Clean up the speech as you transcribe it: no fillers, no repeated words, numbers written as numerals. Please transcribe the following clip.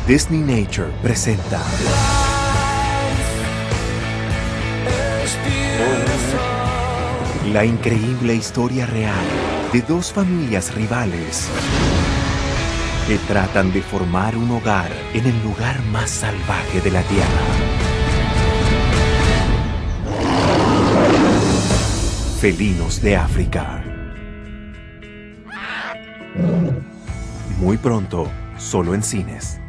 Disney Nature presenta la increíble historia real de dos familias rivales que tratan de formar un hogar en el lugar más salvaje de la Tierra. Felinos de África. Muy pronto, solo en cines.